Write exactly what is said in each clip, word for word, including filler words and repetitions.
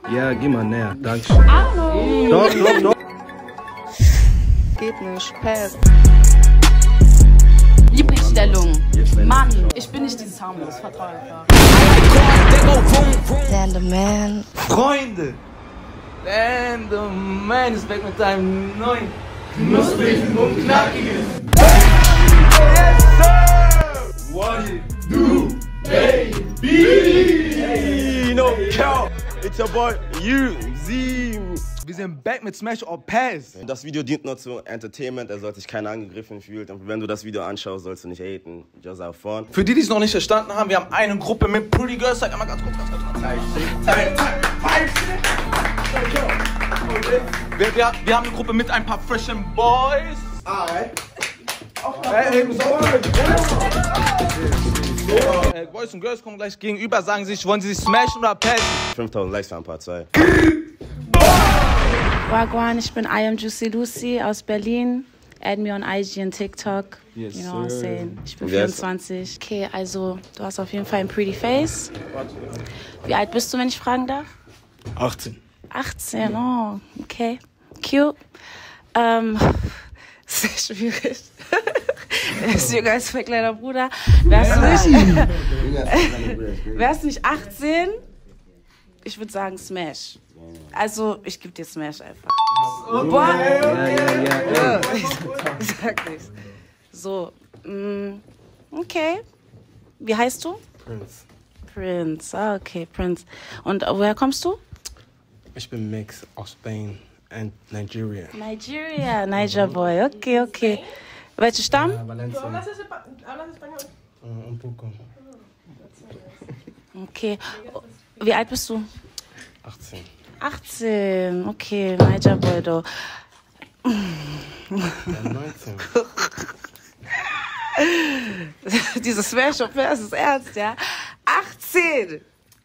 Ja, geh mal näher. Dankeschön. Hallo. Doch, doch, doch. Geht nicht. Pass. Lieblingsstellung. Mann, ich bin nicht dieses harmlos. Vertrau einfach. Dan the Man. Freunde! Dan the Man ist weg mit deinem neuen knusprigen und knackigen. Yes, sir! What it do, baby? Hey, no cow! It's your boy, you, Zim. Wir sind back mit Smash or Pass. Das Video dient nur zu Entertainment, er sollte sich keiner angegriffen fühlen. Und wenn du das Video anschaust, sollst du nicht haten. Just have fun. Für die, die es noch nicht verstanden haben, wir haben eine Gruppe mit Pretty Girls. Sag einmal ganz kurz, ganz kurz. Wir, wir, wir haben eine Gruppe mit ein paar freshen Boys. Alright. Hey, hey, Boys und Girls kommen gleich gegenüber, sagen sich, wollen sie sich smashen oder passen? fünftausend Likes für ein paar zwei. Wagwan, ich bin I am Juicy Lucy aus Berlin. Add me on I G und TikTok. Yes, you know what I'm sir. saying? Ich bin Yes. vierundzwanzig. Okay, also du hast auf jeden Fall ein pretty face. Wie alt bist du, wenn ich fragen darf? achtzehn. achtzehn, oh, okay. Cute. Ähm, sehr schwierig. Er ist jünger als mein kleiner Bruder. Wärst du nicht, wärst du nicht achtzehn? Ich würde sagen Smash. Also, ich gebe dir Smash einfach. Boah. Ja, ja, ja, ja. Ich sag nichts. So, mm, okay. Wie heißt du? Prince. Prince, ah, okay, Prince. Und äh, woher kommst du? Ich bin Mix aus Spain und Nigeria. Nigeria, Niger Boy, okay, okay. Welcher Stamm? Uh, Valencia. Uh, un poco. Okay. Wie alt bist du? achtzehn. achtzehn, okay, Niger Boy, do. Ja, neunzehn. Dieses Smash of Pass ist ernst, ja? achtzehn!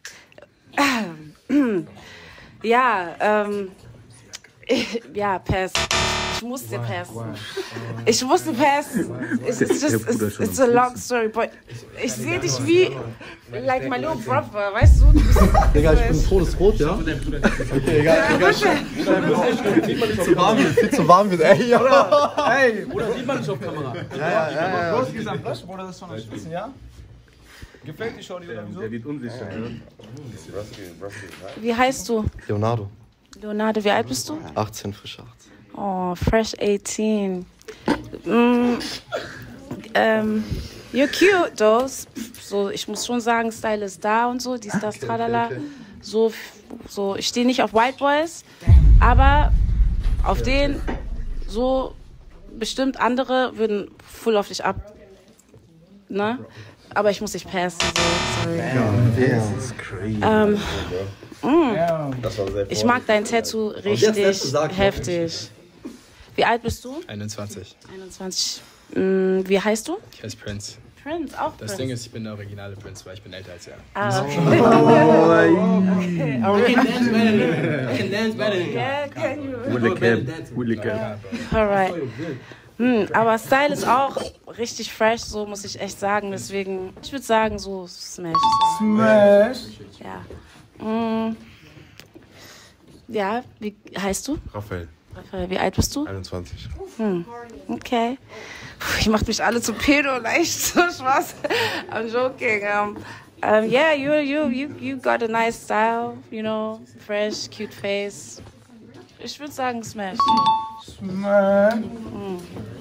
Ja, ähm. Ja, Pass. Ich musste passen. Ich musste passen. It's, it's just, it's, it's a long story, but ich sehe dich wie, like my little brother, weißt du? Digga, ich bin todesrot, ja? Okay, egal, egal. Viel zu warm wird, viel zu warm wird, ey, ja. Hey, Bruder, sieht man nicht auf Kamera. Ja, ja, ja, ja. Broski ist am Flash, Bruder, das ist von der Spitzen, ja? Gefällt dir schon, oder wieso? Der wird unsicher, ja. Wie heißt du? Leonardo. Leonardo, wie alt bist du? achtzehn, frisch achtzehn. Oh, fresh eighteen. Mm, ähm, you're cute, though. So, ich muss schon sagen, Style ist da und so, dies, das, tralala. So, so, ich stehe nicht auf White Boys, aber auf den, so, bestimmt andere würden full auf dich ab. Ne? Aber ich muss dich passen, so, sorry. Ja, das ist crazy. Ähm, mm, Das war sehr ich mag dein Tattoo richtig heftig. Wie alt bist du? einundzwanzig. einundzwanzig. Mm, wie heißt du? Ich heiße Prince. Prince, auch Das Prince. Ding ist, ich bin der originale Prince, weil ich bin älter als er. Ah, okay. I can dance better than you. I can dance better than you. Yeah, can you? Willy Cap, Willy Cap. Alright. Hm, aber Style ist auch richtig fresh, so muss ich echt sagen. Deswegen, ich würde sagen, so Smash. So. Smash. Ja. Mm. Ja, wie heißt du? Raphael. Raphael, wie alt bist du? einundzwanzig. Hm, okay. Puh, ich mach mich alle zu Pedo, leicht so Spaß. I'm joking. Um, um, yeah, you, you, you, you got a nice style, you know, fresh, cute face. Ich würde sagen Smash. Smash. Hm.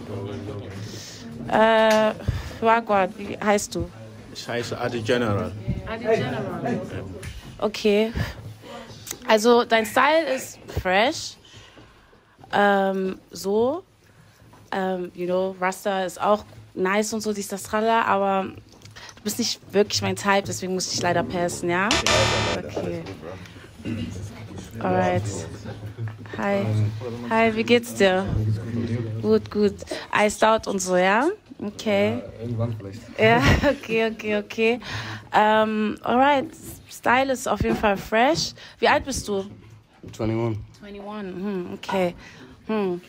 Äh, Wagwan, wie heißt du? Ich heiße Adi General. Adi General. Okay. Also dein Style ist fresh. Ähm, so. Ähm, you know, Rasta ist auch nice und so, dies, das, tralla, aber du bist nicht wirklich mein Type, deswegen muss ich leider passen, ja? Okay. Alright. Hi. Hi, wie geht's dir? Gut, gut. Iced out und so, ja? Okay. Irgendwann vielleicht. Ja, okay, okay, okay. Ähm, alright. Style ist auf jeden Fall fresh. Wie alt bist du? einundzwanzig. einundzwanzig, hm, okay. Hm.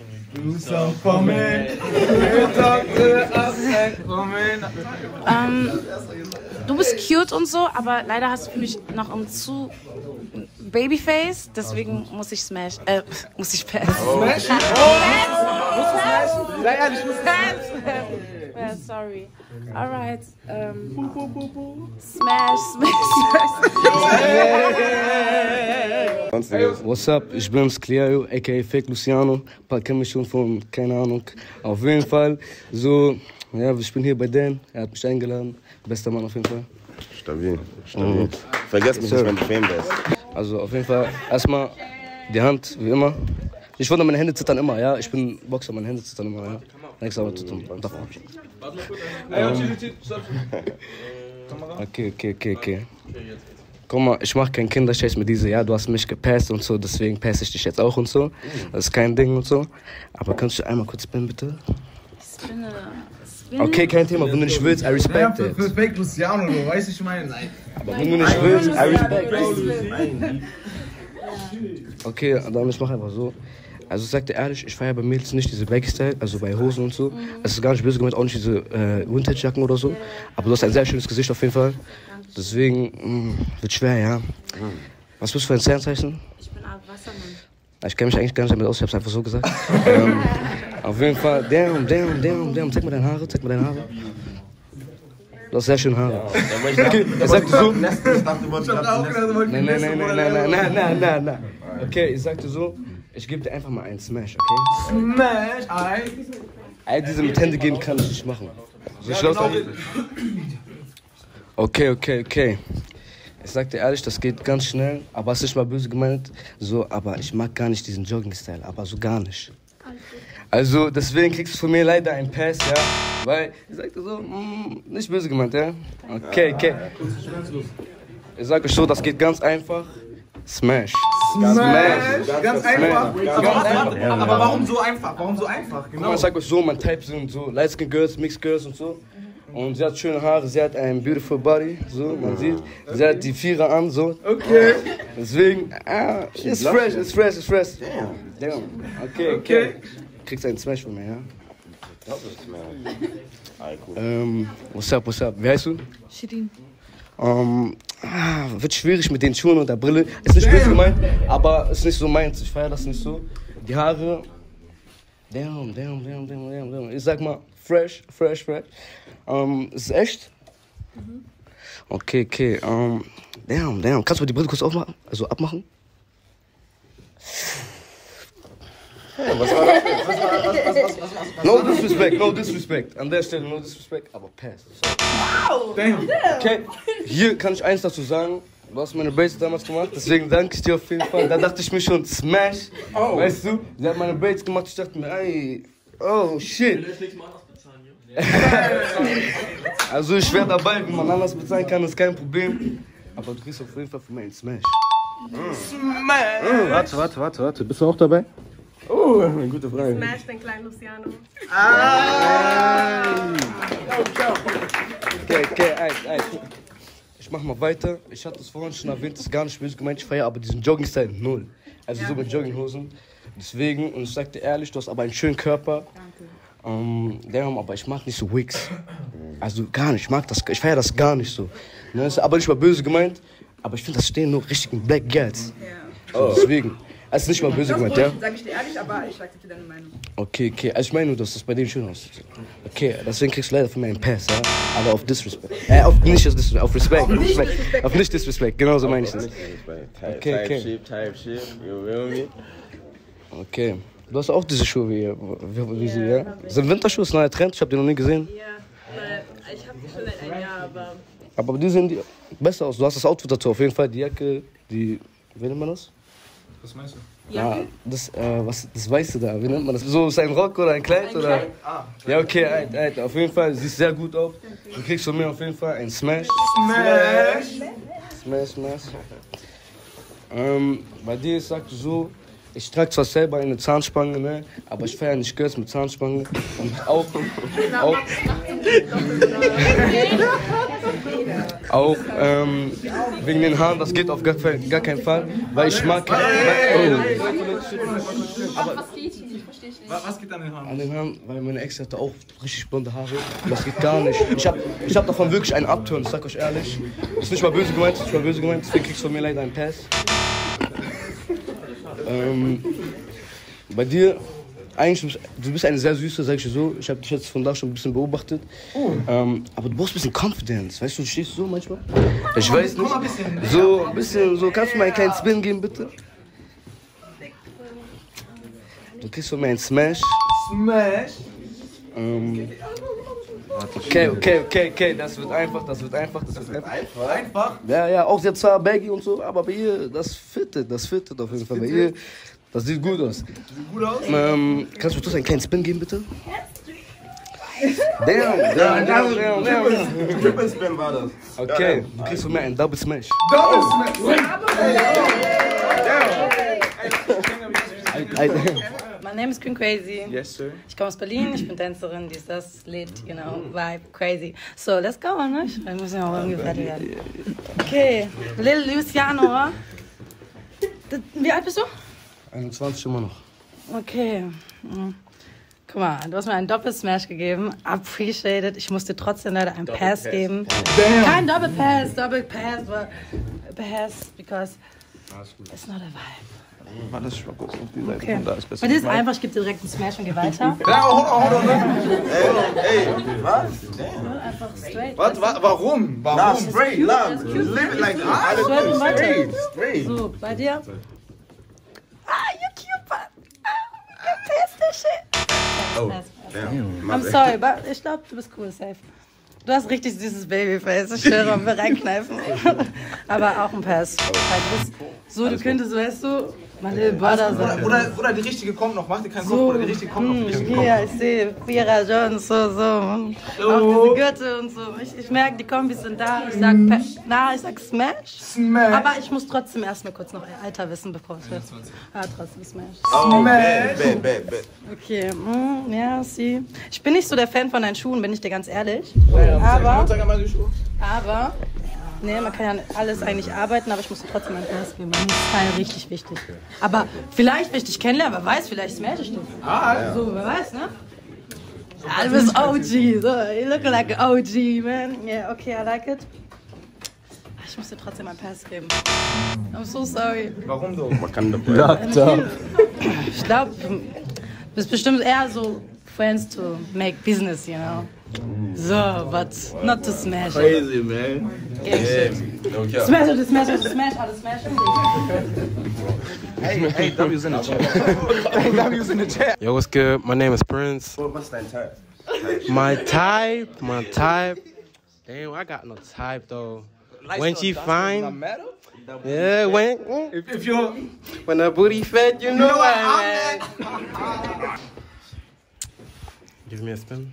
Ähm, du bist cute und so, aber leider hast du für mich noch einen zu Babyface, deswegen muss ich smash, äh, muss ich pass. Oh. Smash? Oh. Sei ehrlich, ich muss pass. Yeah, sorry. Alright. Um, smash, smash, smash. Hey, what's up? Ich bin's Cleo, aka Fake Luciano. Ein paar kennen mich schon von, keine Ahnung. Auf jeden Fall, so, ja, ich bin hier bei Dan. Er hat mich eingeladen. Bester Mann auf jeden Fall. Stabil, stabil. Mhm. Vergesst mich nicht, wenn du Fame bist. Also auf jeden Fall, erstmal die Hand, wie immer. Ich wollte, meine Hände zittern immer, ja. Ich bin Boxer, meine Hände zittern immer, ja. Nächstes Mal zittern. Ähm, okay, okay, okay, okay. Guck mal, ich mach keinen Kinderscheiß mit dieser, ja, du hast mich gepasst und so, deswegen passe ich dich jetzt auch und so. Das ist kein Ding und so. Aber kannst du einmal kurz spinnen, bitte? Spinne. Okay, kein Thema, wenn du nicht willst, I respect it. Für Fake Luciano, du weißt, ich meine, nein. Aber wenn du nicht willst, I respect it. Okay, dann ich mach einfach so. Also ich sag dir ehrlich, ich feiere bei Mädels nicht diese Baggy-Style, also bei Hosen und so. Es ist gar nicht böse gemeint, auch nicht diese äh, Vintage-Jacken oder so. Aber du hast ein sehr schönes Gesicht auf jeden Fall. Deswegen mh, wird schwer, ja. Was bist du für ein Sternzeichen? Ich bin Art Wassermann. Ich kenne mich eigentlich gar nicht damit aus, ich hab's einfach so gesagt. ähm, auf jeden Fall, damn, damn, damn, damn, zeig mir deine Haare, zeig mir deine Haare. Du hast sehr schöne Haare. Okay, ich sag dir so. Nein, nein, nein, nein, nein, nein, nein, nein, nein, nein. Okay, ich sag dir so, ich gebe dir einfach mal einen Smash, okay? Smash, ey. All diese mit Hände geben kann ich nicht machen. So schloss auf. Okay, okay, okay. Ich sag dir ehrlich, das geht ganz schnell, aber es ist nicht mal böse gemeint. So, aber ich mag gar nicht diesen Jogging-Style, aber so gar nicht. Also, deswegen kriegst du von mir leider einen Pass, ja? Weil, ich sag dir so, mm, nicht böse gemeint, ja? Okay, okay. Ich sag euch so, das geht ganz einfach. Smash. Smash. Smash. Ganz Smash. einfach. Ganz Aber, einfach. aber, aber warum so einfach? Warum so einfach? Guck mal, ich sag euch so, mein Type sind so Light Skin Girls, Mixed Girls und so. Und sie hat schöne Haare, sie hat ein beautiful body, so, man sieht. Sie hat die Vierer an, so. Okay. Deswegen, ah, ist fresh, ist fresh, ist fresh. Damn. Okay, okay. Kriegst einen Smash von mir, ja? Ähm, what's up, what's up? Wie heißt du? Shirin. Ähm, ah, wird schwierig mit den Schuhen und der Brille. Ist nicht böse gemeint, aber ist nicht so meins. Ich feiere das nicht so. Die Haare. Damn, damn, damn, damn, damn, damn. Ich sag mal, fresh, fresh, fresh. Ähm, ist echt? Mhm. Okay, okay. Ähm, damn, damn. Kannst du mal die Brille kurz aufmachen? Also abmachen? Hey, was war das? Was war das? Was, was, was, was, was, No disrespect, no disrespect. An der Stelle no disrespect, aber pass. Wow! Damn. Okay, hier kann ich eins dazu sagen. Du hast meine Braids damals gemacht, deswegen danke ich dir auf jeden Fall. Da dachte ich mir schon, Smash. Oh. Weißt du, sie hat meine Braids gemacht, ich dachte mir, ey, oh shit. Also ich wäre dabei, wenn man anders bezahlen kann, ist kein Problem. Aber du kriegst auf jeden Fall für mich einen Smash. Smash! Oh, warte, warte, warte, warte. Bist du auch dabei? Oh, eine gute Frage. Smash den kleinen Luciano. Ah! Okay, okay, eins, eins. Ich mach mal weiter. Ich hatte es vorhin schon erwähnt, das ist gar nicht böse gemeint. Ich feiere aber diesen Jogging-Style null. Also ja. So mit Jogginghosen. Deswegen, und ich sag dir ehrlich, du hast aber einen schönen Körper. Danke. Ähm, damn, aber ich mag nicht so Wigs. Also gar nicht, ich mag das, ich feiere das gar nicht so. Ne, ist aber nicht mal böse gemeint, aber ich finde, das stehen nur richtigen Black Girls. Ja. So, deswegen. Es ist nicht mal böse gemeint, ja? Sag ich dir ehrlich, aber ich akzeptiere deine Meinung. Okay, okay. Also ich meine nur, dass das bei denen schön aussieht. Okay, deswegen kriegst du leider von mir einen Pass, ja? Aber auf Disrespect. Äh, auf nicht Disrespect, auf Respect. Auf nicht Disrespect. Auf nicht Disrespect, genau so meine ich das. Okay, okay. Type shit, type shit, you feel me? Okay. Du hast auch diese Schuhe wie, wie, wie sie, ja? Sind Winterschuhe, ist ein neuer Trend, ich hab die noch nie gesehen. Ja, äh, ich hab die schon seit einem Jahr, aber... Aber die sehen die besser aus. Du hast das Outfit dazu, auf jeden Fall. Die Jacke, die, wie nennt man das? Was meinst du? Ja, das, äh, was, das Weiße da, wie nennt man das? So, ist ein Rock oder ein Kleid? Ein oder? Kleid? Ah, ja, okay, ein, ein, auf jeden Fall, siehst sehr gut aus. Du kriegst von mir auf jeden Fall einen Smash. Smash! Smash, Smash. Ähm, bei dir sagst du so, ich trage zwar selber eine Zahnspange, ne, aber ich feiere nicht Girls mit Zahnspange. Und auch, auch, auch ähm, wegen den Haaren, das geht auf gar, gar keinen Fall, weil ich mag keine... Oh. Aber, was geht an den Haaren? An den Haaren, weil meine Ex hatte auch richtig blonde Haare. Das geht gar nicht. Ich hab, ich hab davon wirklich einen Upturn, ich sag euch ehrlich. Ist nicht mal böse gemeint, ist nicht mal böse gemeint, deswegen kriegst du von mir leider einen Pass. Ähm, bei dir, eigentlich, du bist eine sehr süße, sag ich dir so. Ich habe dich jetzt von da schon ein bisschen beobachtet. Oh. Ähm, aber du brauchst ein bisschen Confidence. Weißt du, du stehst so manchmal. Ich weiß nicht. So ein bisschen, so, kannst du mir einen kleinen Spin geben, bitte? Du kriegst von mir einen Smash. Smash? Ähm, okay, okay, okay, okay, das wird einfach, das wird einfach, das wird einfach. Einfach? Ja, ja, auch jetzt zwar baggy und so, aber bei ihr, das fittet, das fittet auf jeden Fall. Bei ihr, das sieht gut aus. Sieht gut aus? Ähm, kannst du mir einen kleinen Spin geben, bitte? Damn, damn, damn, damn, damn. Triple Spin war das. Okay, du kriegst von mir einen Double Smash. Double Smash! My name is Queen Crazy. Yes, sir. Ich komme aus Berlin, ich bin Tänzerin, dies, das, lit, you know, vibe, crazy. So, let's go, ne? Wir müssen ja auch irgendwie fertig werden. Okay, Lil Luciano. Das, wie alt bist du? einundzwanzig immer noch. Okay. Mhm. Guck mal, du hast mir einen Doppel-Smash gegeben. Appreciate it. Ich musste trotzdem leider einen Pass, Pass geben. Damn. Kein Doppel-Pass, Doppel-Pass, but Pass, because it's not a vibe. Mann, das ist schon kurz auf die Seite. Okay. Da ist besser. Und das ist einfach, ich gebe dir direkt einen Smash und geh weiter. Ja, hold on, hold on. Ey, was? Einfach straight. Was, wa warum? Warum? Nah, straight, nah, Das ist cute. live it like that. Straight und weiter. Straight, straight. So, bei dir? Ah, you cute, but you pissed the shit. Oh, Pass, pass. damn. I'm sorry, but ich glaube, du bist cool, safe. Du hast richtig süßes Babyface, ich schwöre, wir reinkneifen. Aber auch ein Pass. Du bist so, du könntest, weißt du, mein Little Brother Oder, sein. oder, oder die richtige kommt noch, mach dir keinen Kopf, So, oder die richtige kommt noch, die richtige hm, kommt hier, noch. ich sehe Vierer Jones, so, so. Und auch diese Gürtel und so. Ich, ich merke, die Kombis sind da. Ich sag, Pa- na, ich sag Smash. Smash. Aber ich muss trotzdem erst mal kurz noch ihr Alter wissen, bevor es wird. Ja, trotzdem Smash. Oh, bad, bad, bad, bad. Okay, mm, ja, sie. Ich bin nicht so der Fan von deinen Schuhen, bin ich dir ganz ehrlich. Aber, Aber, nee, man kann ja nicht alles eigentlich arbeiten, aber ich muss trotzdem einen Pass geben. Mir ist Teil richtig wichtig. Aber vielleicht, wenn ich dich kennenlerne, wer weiß, vielleicht smash ich dich. Ah, so, wer weiß, ne? Ja, du bist O G, so, you look like an O G, man. Yeah, okay, I like it. Ich muss dir trotzdem einen Pass geben. I'm so sorry. warum so? Man kann dabei. Ich glaube, du bist bestimmt eher so friends to make business, you know? So, but not to smash. Crazy, man. Gang shit. Okay. Smash it, smash it, smash it, smash it. Hey, hey, W's in the chat. Hey, W's in the chat. Yo, what's good? My name is Prince. What's dein Type? My type, my type. Damn, I got no type though. When she fine, yeah, when If, if you're... when the booty fat, you know I am. Give me a spin.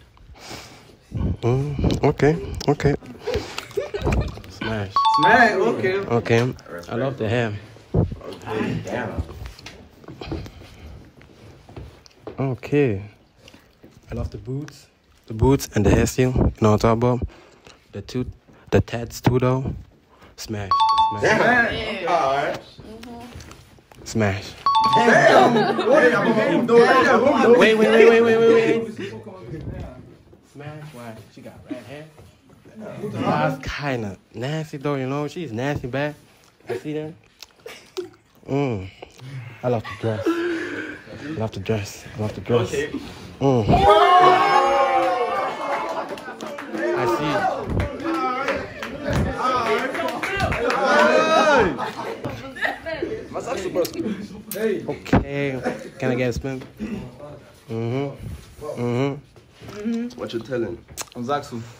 Mm, okay, okay. Smash. Smash, okay. Okay, I love the hair. Okay, damn. Okay. I love the boots. The boots and the hairstyle. You know what I'm talking about? The two, the tats too though. Smash. Smash. Damn. Alright. Smash. Damn. Wait, Wait, wait, wait, wait, wait, wait, wait. Smash. Why? She got red hair. That's kind of nasty though, you know. She's nasty bad. I see that. Mm. I love the dress. I love the dress. I love the dress. Mm. I see. Was sagst du, Bros? Okay. Can I get a spin? Mhm. Mhm. What you telling? Und sagst du?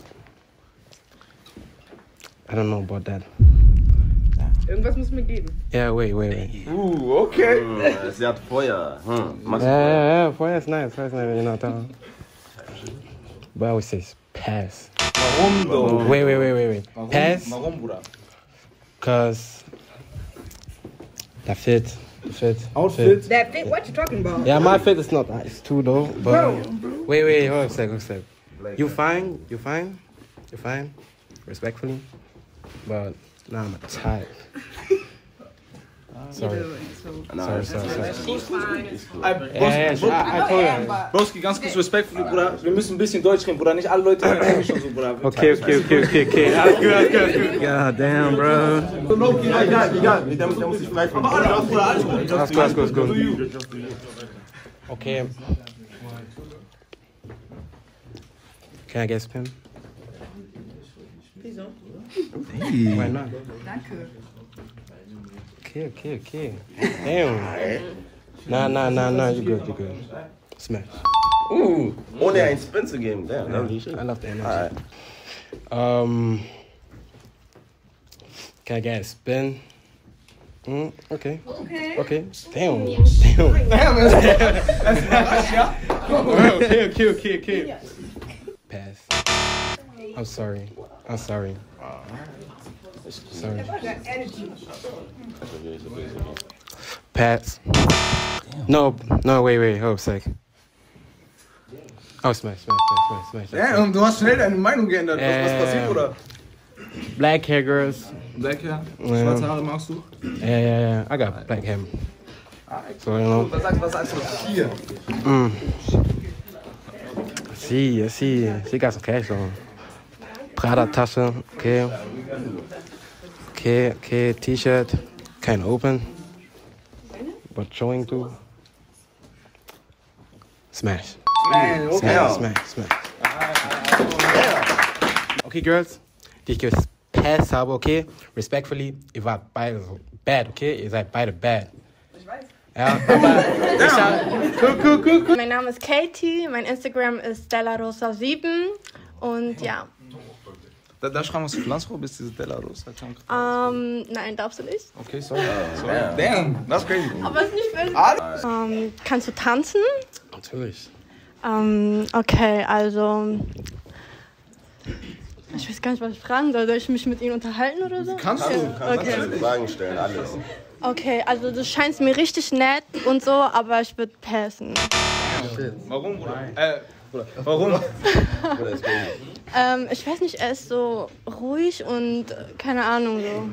I don't know about that. Irgendwas muss mir geben. Yeah, wait, wait, wait. Uh, okay. Hm, sie hat Feuer. Hm, machst du Yeah, Feuer? yeah, yeah. Fire is nice. Fire is nice. You know what I'm talking about? But I always say pass. Warum though? Wait, wait, wait, wait, wait. Warum? Pass, Warum, Bruder? cause that fit. The fit. Outfit? That fit? What you talking about? Yeah, my fit is not nice too though. But wait, wait, hold on a sec, hold on a sec. You fine? You fine? You fine? Respectfully, but nah, I'm a type. Sorry. No, Sorry, sorry, sorry. Ey, Yeah, yeah, I, I told you. Broski, ganz kurz Respekt für dich, Bruder. Wir müssen ein bisschen Deutsch reden, Bruder. Nicht alle Leute reden Englisch und so, Bruder. Okay, okay, okay, okay, okay. Alles gut, alles gut, alles gut. God damn, bro. Egal, egal. Der muss, der muss sich frei von. Alles gut, alles gut, alles gut. Okay. Can I guess Pim? Wieso? Why not? Danke. Okay, okay, okay. Damn. Nah, nah, nah, nah. You good, you good. Smash. Uh, ohne einen Spin zu geben. Damn, Yeah, lovely shit. I love the energy. Alright. Um, can I get a spin? Mm, okay. Okay. Okay. Damn. Damn. Damn. Okay, okay, okay, okay. Pass. I'm sorry. I'm sorry. Sorry. Pass. No, no, wait, wait. Hold a sec. Oh, smash, smash, smash, smash, smash. Damn, du hast schnell deine Meinung geändert. Was, was passiert, Bruder? Black hair girls. Black Hair? Ja. Schwarze Haare magst du? Yeah, yeah, yeah. I got black hair. So, you know. Was sagst, was sagst du? Hier. Mm. See, I see. She got some cash on. Prada Tasche. Okay. Okay, okay. T-shirt. Kind of open. But showing too. Smash. Man, okay. Smash, smash, smash. Okay, girls. Die ich gepasst habe, okay? Respectfully, ihr wart beide so bad, okay? Ihr seid beide bad. Ich weiß. Ja, aber ich hab, cool, cool, cool, cool. Mein Name ist Katie, mein Instagram ist Stella Rosa sieben und ja. Da, da schreiben wir uns Pflanzrohr, bis diese Della Rosa kommt. Ähm, nein, darfst du nicht. Okay, sorry. sorry. Damn, that's crazy. Aber ist nicht böse. Ähm, kannst du tanzen? Natürlich. Ähm, okay, also. Ich weiß gar nicht, was ich fragen soll. Soll ich mich mit ihnen unterhalten oder so? Kannst du? Kannst Okay. du Fragen stellen, alles. Okay, also du scheinst mir richtig nett und so, aber ich würde passen. Warum, Bruder? Äh, Bruder, warum? Ähm, ich weiß nicht, er ist so ruhig und äh, keine Ahnung so.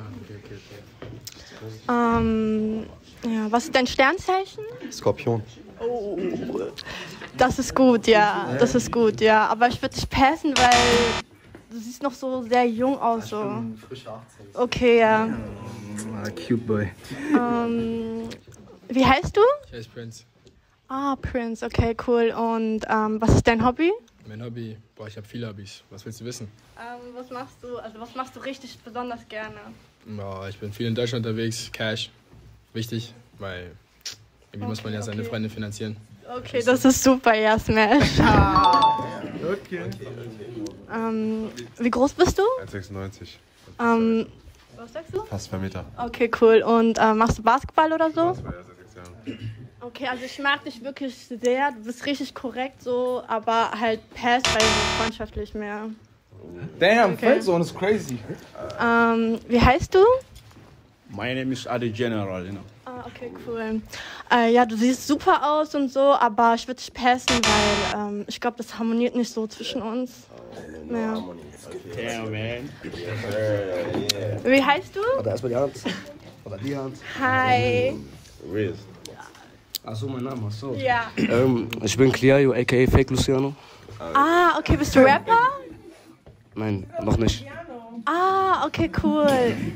Ähm, ja, was ist dein Sternzeichen? Skorpion. Oh, das ist gut, ja, das ist gut, ja. Aber ich würde dich passen, weil du siehst noch so sehr jung aus, so. Okay, ja. Ah, cute boy. Ähm, wie heißt du? Ich heiße Prince. Ah, Prince, okay, cool. Und ähm, was ist dein Hobby? Mein Hobby? Boah, ich habe viele Hobbys. Was willst du wissen? Ähm, was machst du, also was machst du richtig besonders gerne? Boah, ich bin viel in Deutschland unterwegs. Cash. Wichtig, weil irgendwie Okay, muss man ja seine okay. Freunde finanzieren. Okay, das ist super, ja, Smash. Okay. Ähm, wie groß bist du? eins Komma sechsundneunzig. Ähm, was sagst du? Fast zwei Meter. Okay, cool. Und äh, machst du Basketball oder so? Basketball, ja, seit sechs Jahren. Okay, also ich mag dich wirklich sehr. Du bist richtig korrekt so, aber halt pass, weil so freundschaftlich mehr. Damn, Okay. Friendzone ist crazy. Ähm, wie heißt du? My name is Adi General, you know. Ah, okay, cool. Äh, ja, du siehst super aus und so, aber ich würde dich passen, weil ähm, ich glaube, das harmoniert nicht so zwischen uns. Ja. Damn, man. Wie heißt du? Oder erstmal die Hand. Oder die Hand. Hi. Riz. Achso, mein Name, achso. Ja. Ähm, ich bin Cliayo, aka Fake Luciano. Ah, okay, bist du Rapper? Nein, noch nicht. Ah, okay, cool.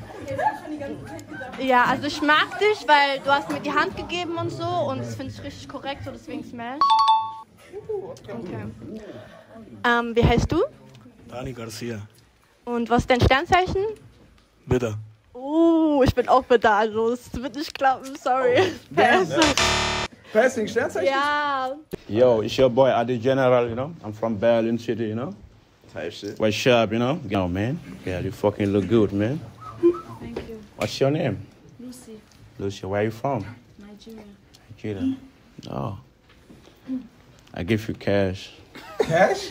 Ja, also ich mag dich, weil du hast mir die Hand gegeben und so und das finde ich richtig korrekt, so deswegen Smash. Okay. Ähm, wie heißt du? Dani Garcia. Und was ist dein Sternzeichen? Bitte. Oh, ich bin auch bitte, also es wird nicht klappen, sorry. Pass. Passing, Sternzeichen? Ja. Yo, it's your boy Adi General, you know. I'm from Berlin City, you know. Type shit. What's up, you know? Yo, man. Yeah, you fucking look good, man. Thank you. What's your name? Lucy, Lucia, where are you from? Nigeria. Nigeria. Oh. I give you cash. Cash?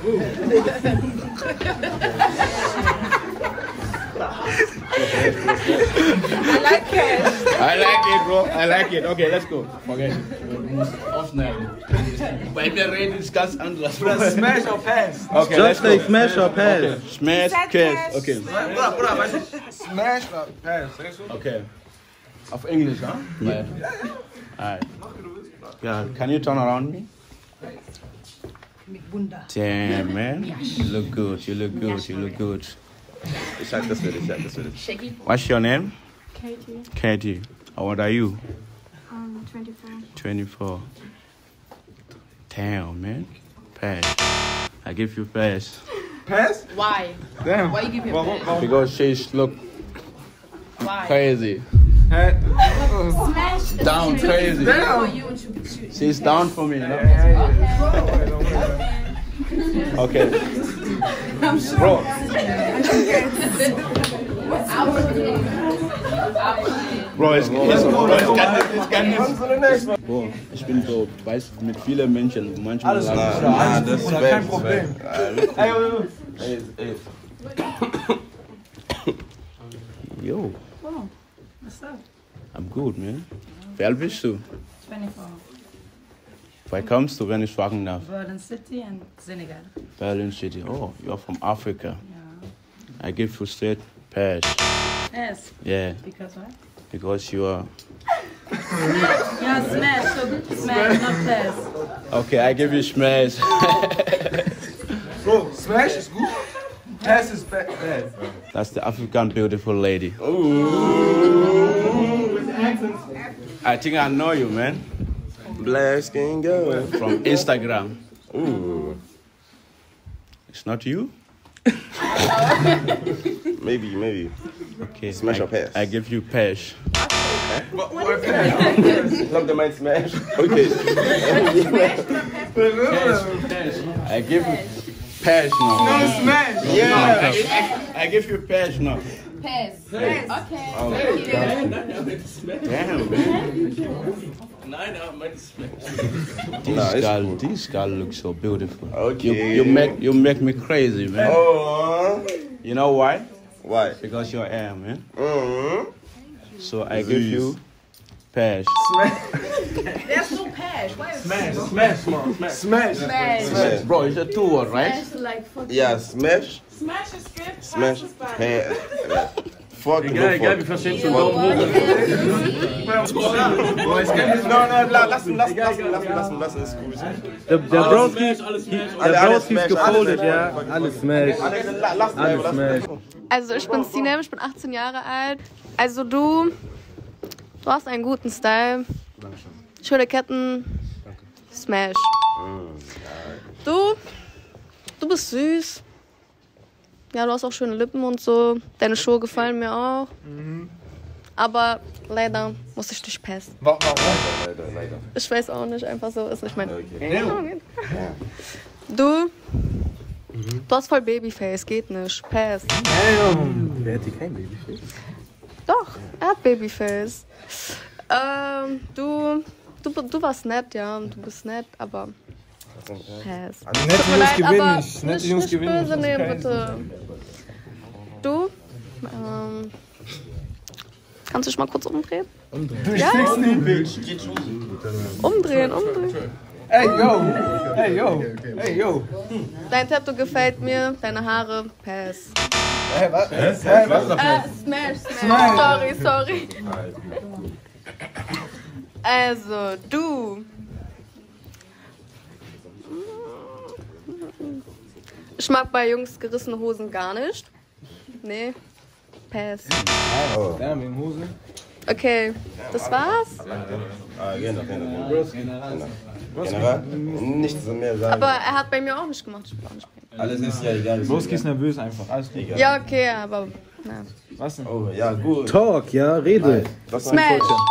I like cash. I like it, bro. I like it. Okay, let's go. Forget it. Du musst aufnehmen. Bei mir reden ist ganz anders. Bruder, Smash or Pass? Okay, let's go. Smash or pass? Okay. Smash, Said cash. cash. Okay. Bruder, Bruder, weißt du? Smash or Pass, sagst du? Okay. Auf Englisch, huh? Yeah. Alright. Yeah, can you turn around me? Damn, man. You look good, you look good, you look good. Ich halte das für dich, ich halte das für dich. What's your name? Katie. Katie. How old are you? Um, twenty-four. twenty-four. Damn, man. Pass. I give you pass. Pass? Why? Damn. Why you give him pass? Warum? Because she's look Why? crazy. Smash Down crazy. Damn. She's down for me, you know? Okay. Okay. Bro. Bro, ich, ich, Bro, ich kann nicht, ich kann nicht. Bro, ich bin so, weißt du, mit vielen Menschen, manchmal Alles sagen gut, sie, alles ah, gut, das ist kein weg, Problem. das ist weg. Ey, ey, ey. Yo, Oh, what's up? I'm good, man. Wie alt bist du? twenty-four. Woher kommst du, wenn ich fragen darf? Berlin City and Senegal. Berlin City. Oh, you're from Africa. I give you straight pass. Yes. Yeah, Because what? because you are... Yeah, smash. So smash, not pass. Okay, I give you smash. Bro, Smash ist gut. Pass ist bad. That's the African beautiful lady. I think I know you, man. Black skin girl. From Instagram. Ooh. It's not you? Maybe, maybe. Okay. Smash I, or pass? I give you pass. Ich glaub, der meint Smash. Okay. I give you pass now. No, Smash. Yeah. I, I, I give you pass now. Pass. Pass. Okay. Oh, Thank damn, man. Nein, er meint Smash. This Nice. girl, this girl looks so beautiful. Okay. You, you make you make me crazy, man. Oh. You know why? Why? Because you're air, man. Mm-hmm. So I give you pass. There's no pass. Why is Smash, smash, man. Smash. Smash. Smash. Smash. Bro, it's a two word, right? Smash like fuck. Ja, Smash. Smash is good. Smash. Pass is bad. Pass. Fuck, Egal, no egal, fuck. wir verstehen schon Fuck. Daumen hoch. No, no, la- lass ihn, lass ihn, lass ihn, lass ihn, lass ihn, lass ihn, ist gut. Der, der Broski, Alles Smash, alles Smash. der Alle Broski ist Smash, gefoldet, alle ja. Alles Smash. Alex, la- lass ihn, Alles lass ihn. Smash. Also ich bin Sinem, ich bin achtzehn Jahre alt. Also du, du hast einen guten Style. Schöne Ketten. Smash. Du, du bist süß. Ja, du hast auch schöne Lippen und so. Deine Schuhe gefallen mir auch. Aber leider muss ich dich passen. Warum? Leider, leider. Ich weiß auch nicht, einfach so ist nicht mein... Okay. Du, du hast voll Babyface, geht nicht. Pass. Wer hätte kein Babyface? Doch, er hat Babyface. Ähm, du, du, du warst nett, ja, du bist nett, aber pass. Also nette Tut mir Jungs leid, gewinnen aber nicht. Nette nicht, Jungs nicht gewinnen böse nicht. nehmen, bitte. Du, ähm, kannst du dich mal kurz umdrehen? Du Ja. stickst nicht, Bitch. Umdrehen, umdrehen. Ey, yo. Hey, yo. Hey, yo. Dein Tattoo gefällt mir, deine Haare, pass. Hey, was? Hey, was? Äh, smash, smash, Smash. sorry, sorry. Also, du. Ich mag bei Jungs gerissene Hosen gar nicht. Nee, pass. Oh. Ja, mit dem Hosen. Okay, das war's. Ah, genau, genau. Genau. General? Nichts mehr sagen. Aber er hat bei mir auch nicht gemacht. Ich will auch nicht bei ihm. Alles ist ja egal. Broski ist nervös einfach. Alles gut. Egal. Ja, okay, aber. Na. Was denn? Oh, ja, gut. Talk, ja, rede. Das war Smash! ein Coach.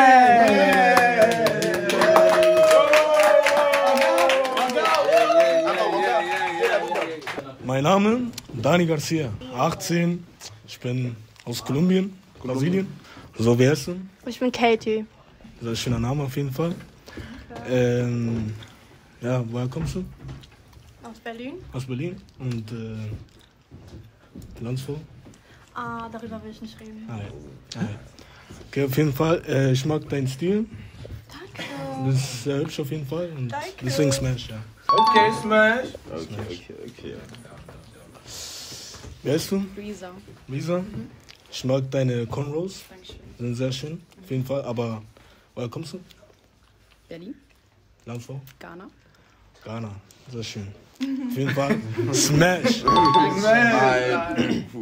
Mein Name Dani Garcia, achtzehn. Ich bin aus Kolumbien, Brasilien. So wie heißt du? Ich bin Katie. Das ist ein schöner Name auf jeden Fall. Ähm, ja, woher kommst du? Aus Berlin. Aus Berlin. Und äh, Landsfrau? Ah, darüber will ich nicht reden. Ah, ja. Ah, ja. Okay, auf jeden Fall. Äh, ich mag deinen Stil. Danke. Das ist sehr hübsch auf jeden Fall. Und Danke. deswegen Smash, ja. Okay, Smash. Okay, okay, okay. Wer bist du? Risa. Lisa? Ich mag deine Cornrows. Dankeschön. sind sehr schön, auf jeden Fall. Aber woher kommst du? Berlin. Landfrau? Ghana. Ghana, sehr schön. Auf jeden Fall. Smash! Smash!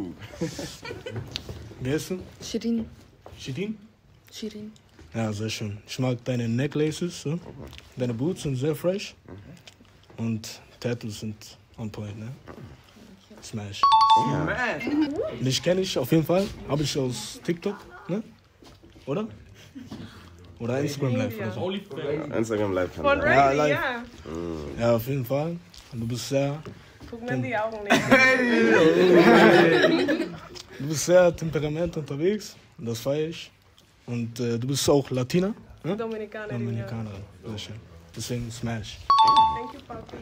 Wie heißt du? Shirin. Shirin? Shirin. Ja, sehr schön. Ich mag deine Necklaces, so. Deine Boots sind sehr fresh. Und Tattoos sind on point, ne? Smash. Smash. Dich kenne ich auf jeden Fall. Habe ich aus TikTok, ne? Oder? Oder Instagram Live oder so. Instagram Live kann Von sein. Ja, Randy, live. ja. Mm. Ja, auf jeden Fall. Und du bist sehr... Guck mir in die Augen nicht. Du bist sehr temperament unterwegs. Und das feiere ich. Und äh, du bist auch Latina? Ne? Dominikanerin, Dominikanerin, sehr schön. Deswegen Smash. Thank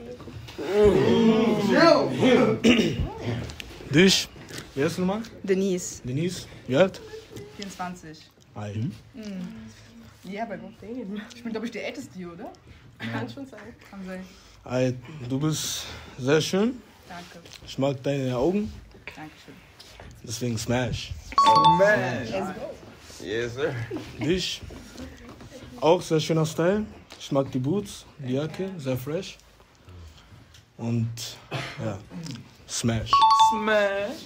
you, Papi. Dich? Wer ist du nochmal? Denise. Denise? Wie alt? vierundzwanzig. Hi. Mhm. Ja, bei Gott. Ich bin, glaube ich, der Älteste hier, oder? Kann schon sein. Kann sein. Hi. Du bist sehr schön. Danke. Ich mag deine Augen. Dankeschön. Deswegen Smash. Smash. Let's go. Yes, sir. Dich? Auch sehr schöner Style. Ich mag die Boots, die Jacke, sehr fresh. Und ja, Smash. Smash.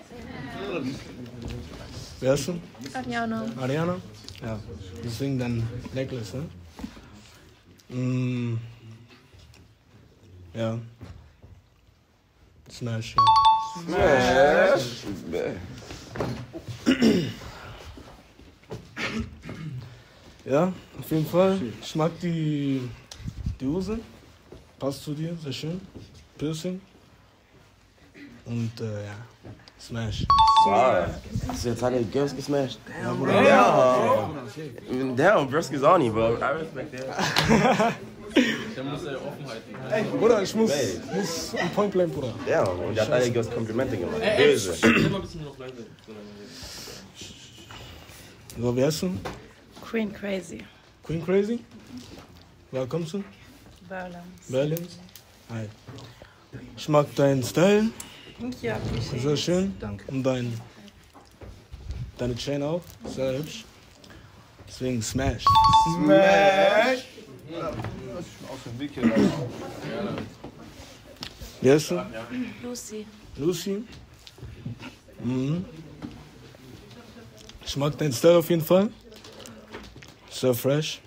Wer ist du? Ariana. Ariana? Ja, deswegen dein Necklace, ne? Mm. Ja. Smash, ja. Smash. Ja, auf jeden Fall. Ich mag die, die Hose. Passt zu dir, sehr schön. Piercing. Und äh, ja, Smash. Wow. Hast du jetzt alle Girls gesmashed? Ja, Bruder. Damn. Damn, Brisky's on you, bro. I respect that. Der muss ja Offenheit. Ey, Bruder, ich muss, muss on point bleiben, Bruder. Ja, und der hat alle Girls Komplimente gemacht. Ey, ey, Böse. immer ein bisschen noch leise. So, wer ist du? Queen Crazy. Queen Crazy? Woher kommst du? Berlin. Berlin? Hi. Ich mag deinen Style. Ja, Sehr schön. Danke. Und dein, deine Chain auch. Sehr hübsch. Deswegen Smash. Smash. Wer ist du? Lucy. Lucy? Mhm. Ich mag deinen Style auf jeden Fall. Sehr fresh.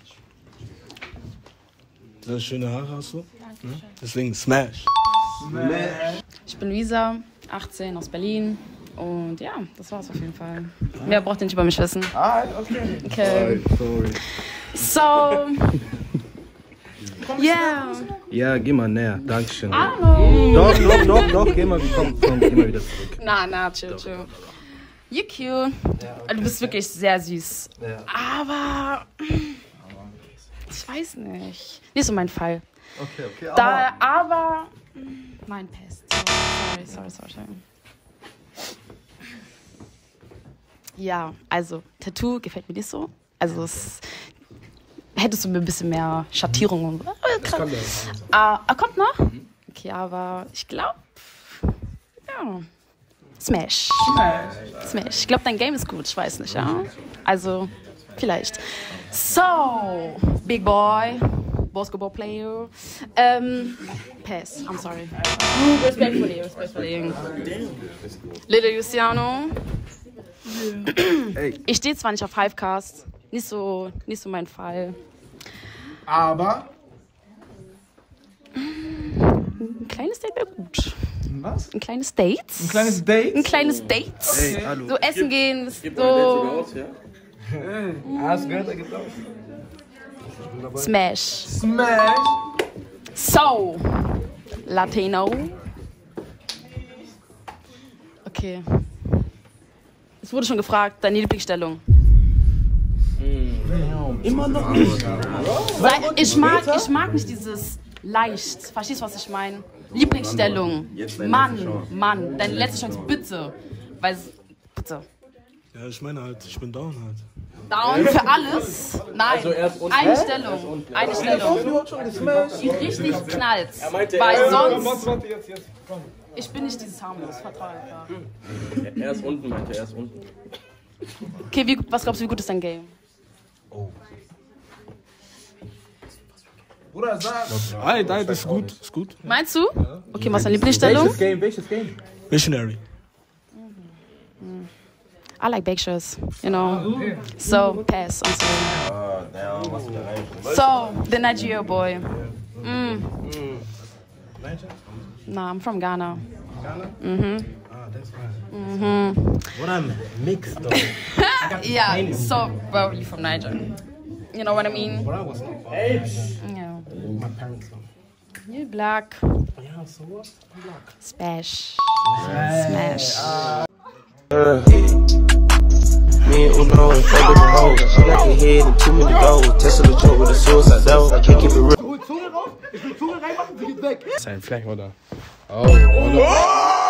Sehr schöne Haare hast du. Dankeschön. Deswegen Smash. Smash. Ich bin Luisa, achtzehn, aus Berlin. Und ja, das war's auf jeden Fall. Mehr braucht ihr nicht über mich wissen. Ah, okay. Okay. Sorry. So. Yeah. Ja, geh mal näher. Dankeschön. Hallo. Doch, doch, doch, doch. Geh mal, komm, komm, geh mal wieder zurück. Na, na, chill, chill. You cute. Du bist wirklich sehr süß. Ja. Aber ich weiß nicht. Nicht so mein Fall. Okay, okay. Da, aber mein Pest. Sorry, sorry, sorry, sorry. Ja, also Tattoo gefällt mir nicht so. Also es hättest du mir ein bisschen mehr Schattierung und Das kann der. Ah, ah, kommt noch? Okay, aber ich glaube, ja. Smash. Smash. Smash. Ich glaube, dein Game ist gut, ich weiß nicht, ja. Also, vielleicht. So, Big Boy, Basketball Player. Ähm, Pass, I'm sorry. Respectfully, respectfully. Little Luciano. Ich stehe zwar nicht auf Hivecast, nicht so, nicht so mein Fall. Aber ein kleines Date wäre gut. Was? Ein kleines Date. Ein kleines Date? Ein kleines Date. Hey, hallo. So essen gehen, Gib so. mal Date sogar aus, ja? Hast du gehört, er gibt auch. Smash. Smash. So. Latino. Okay. Es wurde schon gefragt, deine Lieblingsstellung. Immer noch nicht. Sei, ich, mag, ich mag nicht dieses leicht. Verstehst du, was ich meine? Lieblingsstellung. Mann, Mann, deine letzte Chance, bitte. Weil, bitte. Ja, ich meine halt, ich bin down halt. Down für alles? Nein. Also erst unten. Eine Hä? Stellung. Eine Stellung. Die richtig knallt. Er meinte Weil erst- sonst. Warte, jetzt, jetzt, Ich bin nicht dieses harmlos, vertraue. Er ist unten, meinte er, er ist unten. Okay, wie, was glaubst du, wie gut ist dein Game? Bruder, sag. Nein, nein, das ist gut. Ist gut. Meinst du? Okay, was ist deine Lieblingsstellung? Welches Game? Welches Game? Missionary. I like bake shows, you know. So, pass, I'm sorry. Ah, damn, was ist da rein? So, the Nigeria boy. Mm. Niger? Nah, I'm from Ghana. Ghana? Mm-hmm. Ah, that's fine. Mm-hmm. What I'm mixed though. Yeah, so, well, you from Niger. You know what I mean? But I was not born. Yeah. My parents are. You black. Yeah, so what? I'm black. Smash. Smash. Uh, Me and Uno and four different hoes. She got the head and two minute goals. Tesla the truck with a suicide dough. I can't keep it real. Ich will Zunge drauf, ich will Zunge reinmachen, sie geht weg. Sein Fleck, oder? Oh, oder?